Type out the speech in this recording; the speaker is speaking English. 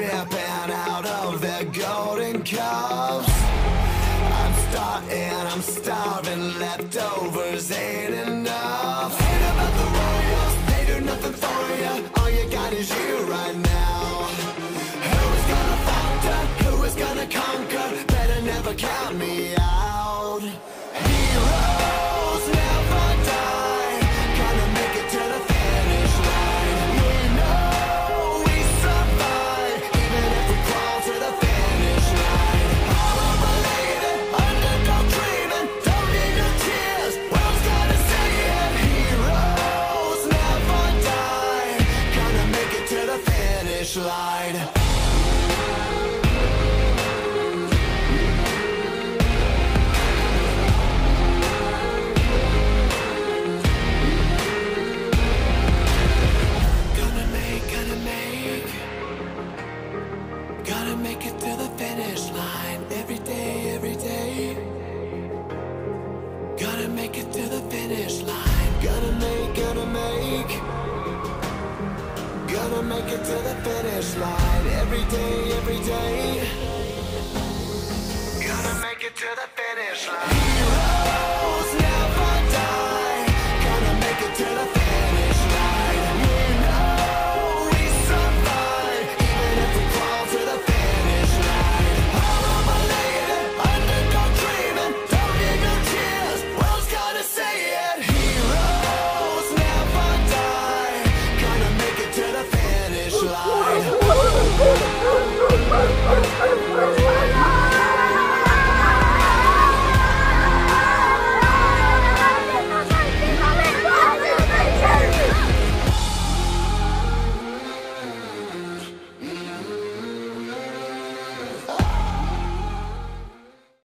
dripping out of their golden cups. I'm starving, leftovers ain't enough. Ain't about the royals, they do nothing for you. All you got is you right now. Who is gonna falter? Who is gonna conquer? Better never count me out. Heroes never die, gonna make it to the finish line. We know we survive, even if we crawl to the finish line. All unrelated, underdog dreaming, don't need no tears, world's gonna see it. Heroes never die, gonna make it to the finish line. Gotta make it to the finish line. Every day, every day. Gotta make it to the finish line. Gotta make it to the finish line. Every day,